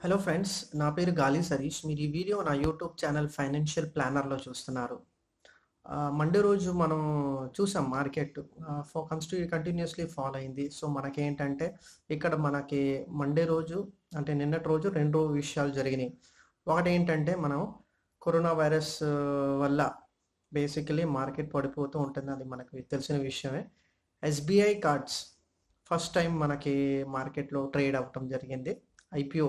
Hello friends, నా పేరు గాలి సరీష్. మీరు ఈ వీడియో నా యూట్యూబ్ ఛానల్ ఫైనాన్షియల్ ప్లానర్లో చూస్తున్నారు. మండే రోజు మనం చూసాం మార్కెట్ కంటిన్యూస్లీ ఫాలో అయింది. సో మనకేంటంటే ఇక్కడ మనకి మండే రోజు అంటే నిన్నటి రోజు రెండు విషయాలు జరిగినాయి. ఒకటి ఏంటంటే మనం కరోనా వైరస్ వల్ల బేసికలీ మార్కెట్ పడిపోతూ ఉంటుంది, అది మనకి తెలిసిన విషయమే. ఎస్బీఐ కార్డ్స్ ఫస్ట్ టైం మనకి మార్కెట్లో ట్రేడ్ అవ్వటం జరిగింది. ఐపీఓ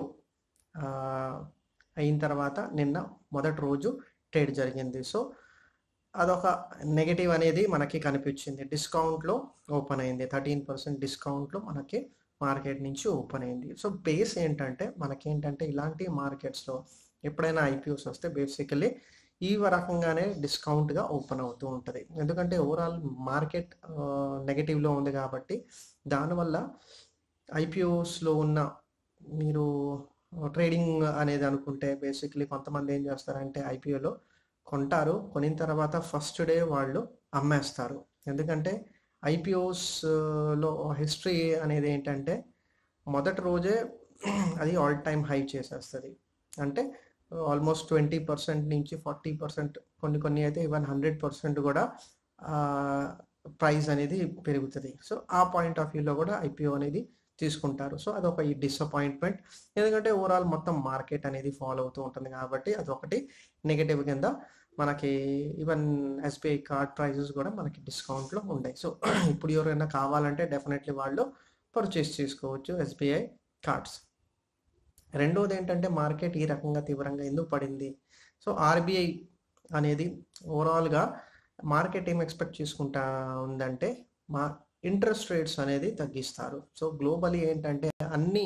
అయిన తర్వాత నిన్న మొదటి రోజు ట్రేడ్ జరిగింది. సో అదొక నెగటివ్ అనేది మనకి కనిపించింది. డిస్కౌంట్లో ఓపెన్ అయింది, 13% డిస్కౌంట్లో మనకి మార్కెట్ నుంచి ఓపెన్ అయింది. సో బేస్ ఏంటంటే మనకేంటంటే ఇలాంటి మార్కెట్స్లో ఎప్పుడైనా ఐపీఓస్ వస్తే బేసికలీ ఈ రకంగానే డిస్కౌంట్గా ఓపెన్ అవుతూ ఉంటుంది. ఎందుకంటే ఓవరాల్ మార్కెట్ నెగటివ్లో ఉంది కాబట్టి దానివల్ల ఐపీఓస్లో ఉన్న మీరు ట్రేడింగ్ అనేది అనుకుంటే బేసిక్లీ కొంతమంది ఏం చేస్తారంటే ఐపీఓలో కొంటారు, కొనిన తర్వాత ఫస్ట్ డే వాళ్ళు అమ్మేస్తారు. ఎందుకంటే ఐపీఓస్లో హిస్టరీ అనేది ఏంటంటే మొదటి రోజే అది ఆల్ టైమ్ హై చేసేస్తుంది. అంటే ఆల్మోస్ట్ 20% నుంచి 40%, కొన్ని అయితే ఈవెన్ 100% కూడా ప్రైస్ అనేది పెరుగుతుంది. సో ఆ పాయింట్ ఆఫ్ వ్యూలో కూడా ఐపీఓ అనేది తీసుకుంటారు. సో అదొక ఈ డిసప్పాయింట్మెంట్, ఎందుకంటే ఓవరాల్ మొత్తం మార్కెట్ అనేది ఫాలో అవుతూ ఉంటుంది కాబట్టి అదొకటి నెగటివ్ కింద మనకి. ఈవెన్ ఎస్బీఐ కార్డ్ ప్రైజెస్ కూడా మనకి డిస్కౌంట్లో ఉన్నాయి. సో ఇప్పుడు ఎవరైనా కావాలంటే డెఫినెట్లీ వాళ్ళు పర్చేస్ చేసుకోవచ్చు ఎస్బీఐ కార్డ్స్. రెండోది ఏంటంటే మార్కెట్ ఈ రకంగా తీవ్రంగా ఎందుకు పడింది? సో ఆర్బీఐ అనేది ఓవరాల్గా మార్కెట్ ఏం ఎక్స్పెక్ట్ చేసుకుంటా ఉందంటే ఇంట్రెస్ట్ రేట్స్ అనేది తగ్గిస్తారు. సో గ్లోబలీ ఏంటంటే అన్ని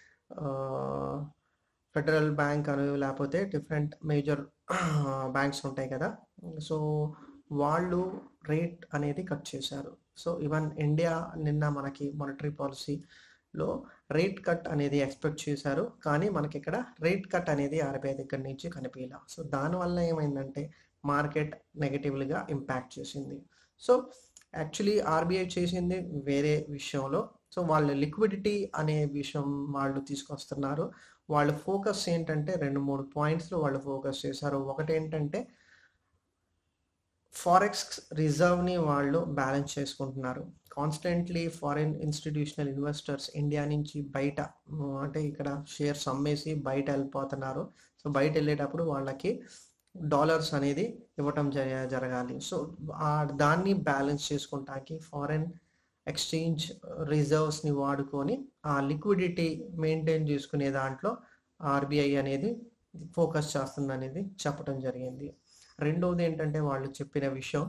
ఫెడరల్ బ్యాంక్ అని లేకపోతే డిఫరెంట్ మేజర్ బ్యాంక్స్ ఉంటాయి కదా, సో వాళ్ళు రేట్ అనేది కట్ చేశారు. సో ఈవెన్ ఇండియా నిన్న మనకి మానిటరీ పాలసీలో రేట్ కట్ అనేది ఎక్స్పెక్ట్ చేశారు, కానీ మనకి ఇక్కడ రేట్ కట్ అనేది ఆర్బీఐ దగ్గర నుంచి కనిపించలా. సో దానివల్ల ఏమైందంటే మార్కెట్ నెగటివ్గా ఇంపాక్ట్ చేసింది. సో యాక్చువల్లీ ఆర్బీఐ చేసింది వేరే విషయంలో. సో వాళ్ళు లిక్విడిటీ అనే విషయం వాళ్ళు తీసుకొస్తున్నారు. వాళ్ళు ఫోకస్ ఏంటంటే 2-3 పాయింట్స్లో వాళ్ళు ఫోకస్ చేశారు. ఒకటి ఏంటంటే ఫారెక్స్ రిజర్వ్ని వాళ్ళు బ్యాలెన్స్ చేసుకుంటున్నారు. Constantly foreign institutional investors India నుంచి బయట అంటే ఇక్కడ షేర్స్ అమ్మేసి బయట వెళ్ళిపోతున్నారు. సో బయట వెళ్ళేటప్పుడు వాళ్ళకి డాలర్స్ అనేది ఇవ్వటం జరగాలి. సో దాన్ని బ్యాలెన్స్ చేసుకుంటానికి ఫారెన్ ఎక్స్చేంజ్ రిజర్వ్స్ని వాడుకొని ఆ లిక్విడిటీ మెయింటైన్ చేసుకునే దాంట్లో ఆర్బీఐ అనేది ఫోకస్ చేస్తుంది అనేది చెప్పడం జరిగింది. రెండవది ఏంటంటే వాళ్ళు చెప్పిన విషయం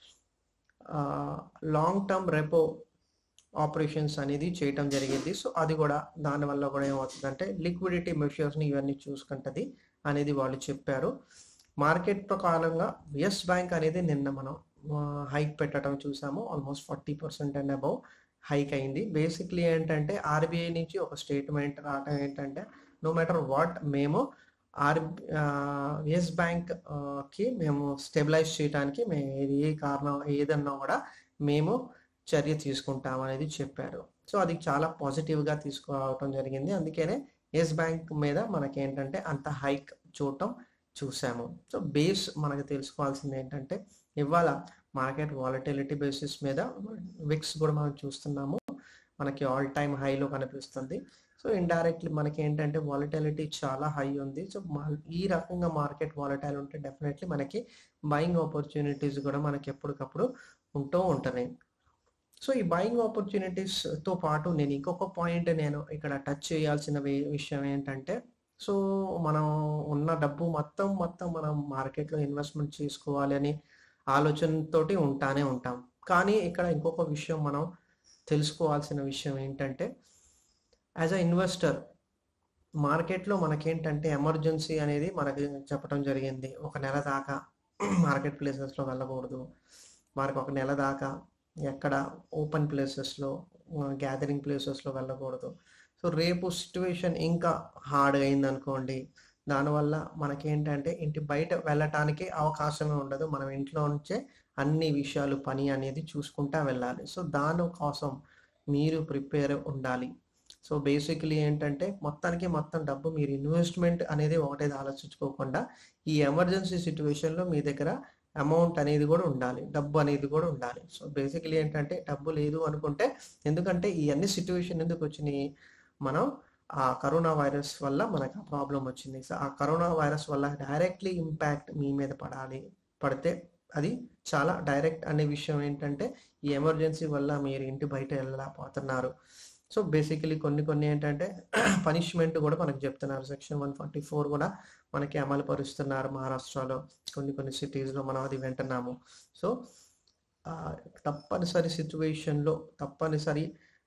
లాంగ్ టర్మ్ రెపో ఆపరేషన్స్ అనేది చేయటం జరిగింది. సో అది కూడా దానివల్ల కూడా ఏమవుతుందంటే లిక్విడిటీ మెషర్స్ని ఇవన్నీ చూసుకుంటుంది అనేది వాళ్ళు చెప్పారు. మార్కెట్ ప్రకారంగా ఎస్ బ్యాంక్ అనేది నిన్న మనం హైక్ పెట్టడం చూసాము. ఆల్మోస్ట్ 40% అండ్ అబౌవ్ హైక్ అయింది. బేసిక్లీ ఏంటంటే ఆర్బీఐ నుంచి ఒక స్టేట్మెంట్ రావటం ఏంటంటే నో మ్యాటర్ వాట్ మేము ఎస్ బ్యాంక్కి మేము స్టెబిలైజ్ చేయడానికి మేము ఏ కారణం ఏదన్నా కూడా మేము చర్య తీసుకుంటాం అనేది చెప్పారు. సో అది చాలా పాజిటివ్గా తీసుకురావటం జరిగింది. అందుకనే ఎస్ బ్యాంక్ మీద మనకేంటంటే అంత హైక్ చూసాము. సో బేస్ మనకు తెలుసుకోవాల్సింది ఏంటంటే ఇవాళ మార్కెట్ వాలటిలిటీ బేసిస్ మీద విక్స్ కూడా మనం చూస్తున్నాము, మనకి ఆల్ టైమ్ హైలో కనిపిస్తుంది. సో ఇండైరెక్ట్లీ మనకి ఏంటంటే వాలటిలిటీ చాలా హై ఉంది. సో ఈ రకంగా మార్కెట్ వాలటైల్ ఉంటే డెఫినెట్లీ మనకి బయింగ్ ఆపర్చునిటీస్ కూడా మనకి ఎప్పటికప్పుడు ఉంటూ ఉంటున్నాయి. సో ఈ బయింగ్ ఆపర్చునిటీస్తో పాటు నేను ఇంకొక పాయింట్ నేను ఇక్కడ టచ్ చేయాల్సిన విషయం ఏంటంటే, సో మనం ఉన్న డబ్బు మొత్తం మనం మార్కెట్లో ఇన్వెస్ట్మెంట్ చేసుకోవాలి అని ఆలోచనతోటి ఉంటాం. కానీ ఇక్కడ ఇంకొక విషయం మనం తెలుసుకోవాల్సిన విషయం ఏంటంటే యాజ్ అ ఇన్వెస్టర్ మార్కెట్లో మనకేంటంటే ఎమర్జెన్సీ అనేది మనకి చెప్పడం జరిగింది. ఒక నెల దాకా మార్కెట్ ప్లేసెస్లో వెళ్ళకూడదు, మనకు ఒక నెల దాకా ఎక్కడ ఓపెన్ ప్లేసెస్లో గ్యాదరింగ్ ప్లేసెస్లో వెళ్ళకూడదు. సో రేపు సిచ్యువేషన్ ఇంకా హార్డ్ అయింది అనుకోండి, దానివల్ల మనకేంటంటే ఇంటి బయట వెళ్ళటానికి అవకాశమే ఉండదు. మనం ఇంట్లో నుంచే అన్ని విషయాలు పని అనేది చూసుకుంటా వెళ్ళాలి. సో దానికోసం మీరు ప్రిపేర్ ఉండాలి. సో సో బేసికలీ ఏంటంటే మొత్తం డబ్బు మీరు ఇన్వెస్ట్మెంట్ అనేది ఒకటే ఆలోచించుకోకుండా ఈ ఎమర్జెన్సీ సిచ్యువేషన్లో మీ దగ్గర అమౌంట్ అనేది కూడా ఉండాలి, డబ్బు అనేది కూడా ఉండాలి. సో బేసికలీ ఏంటంటే డబ్బు లేదు అనుకుంటే, ఎందుకంటే ఈ అన్ని సిచ్యువేషన్ ఎందుకు వచ్చినాయి, మనం ఆ కరోనా వైరస్ వల్ల మనకు ఆ ప్రాబ్లం వచ్చింది. సో ఆ కరోనా వైరస్ వల్ల డైరెక్ట్లీ ఇంపాక్ట్ మీ మీద పడితే అది చాలా డైరెక్ట్ అనే విషయం ఏంటంటే ఈ ఎమర్జెన్సీ వల్ల మీరు ఇంటి బయట వెళ్ళలేకపోతున్నారు. సో బేసికలీ కొన్ని ఏంటంటే పనిష్మెంట్ కూడా మనకు చెప్తున్నారు. సెక్షన్ 144 కూడా మనకి అమలు పరుస్తున్నారు మహారాష్ట్రలో, కొన్ని సిటీస్లో మనం అది వింటున్నాము. సో తప్పనిసరి సిచ్యువేషన్లో తప్పనిసరి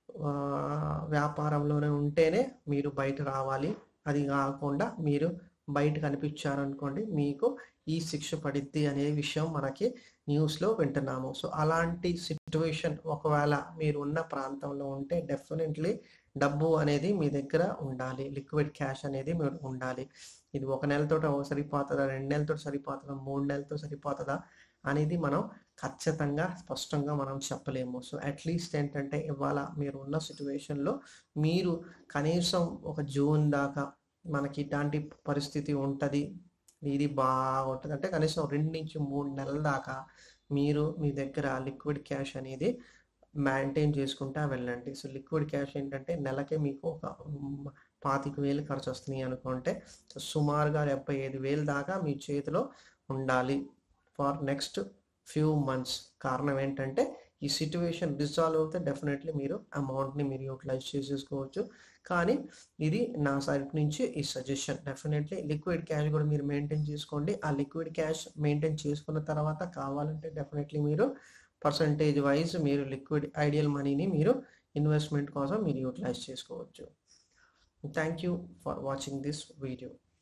వ్యాపారంలోనే ఉంటేనే మీరు బయట రావాలి. అది కాకుండా మీరు బయట కనిపించారనుకోండి మీకు ఈ శిక్ష పడిద్ది అనే విషయం మనకి న్యూస్లో వింటున్నాము. సో అలాంటి సిచ్యువేషన్ ఒకవేళ మీరు ఉన్న ప్రాంతంలో ఉంటే డెఫినెట్లీ డబ్బు అనేది మీ దగ్గర ఉండాలి, లిక్విడ్ క్యాష్ అనేది మీరు ఉండాలి. ఇది 1 నెలతో సరిపోతుందా, 2 నెలలతో సరిపోతుందా, 3 నెలలతో సరిపోతుందా అనేది మనం ఖచ్చితంగా స్పష్టంగా మనం చెప్పలేము. సో అట్లీస్ట్ ఏంటంటే ఇవాళ మీరు ఉన్న సిచ్యువేషన్లో మీరు కనీసం ఒక జూన్ దాకా మనకి ఇట్లాంటి పరిస్థితి ఉంటుంది, ఇది బాగుంటుంది అంటే కనీసం 2 నుంచి 3 నెలల దాకా మీరు మీ దగ్గర లిక్విడ్ క్యాష్ అనేది మెయింటైన్ చేసుకుంటా వెళ్ళండి. సో లిక్విడ్ క్యాష్ ఏంటంటే నెలకి మీకు ఒక 25,000 ఖర్చు వస్తున్నాయి అనుకుంటే సుమారుగా 75,000 దాకా మీ చేతిలో ఉండాలి ఫర్ నెక్స్ట్ ఫ్యూ మంత్స్. కారణం ఏంటంటే ఈ సిచ్యువేషన్ రిజాల్వ్ అవుతే డెఫినెట్లీ మీరు అమౌంట్ని మీరు యూటిలైజ్ చేసేసుకోవచ్చు. కానీ ఇది నా సైడ్ నుంచి ఈ సజెషన్. డెఫినెట్లీ లిక్విడ్ క్యాష్ కూడా మీరు మెయింటైన్ చేసుకోండి. ఆ లిక్విడ్ క్యాష్ మెయింటైన్ చేసుకున్న తర్వాత కావాలంటే డెఫినెట్లీ మీరు పర్సంటేజ్ వైజ్ మీరు లిక్విడ్ ఐడియల్ మనీని మీరు ఇన్వెస్ట్మెంట్ కోసం మీరు యూటిలైజ్ చేసుకోవచ్చు. Thank you for watching this video.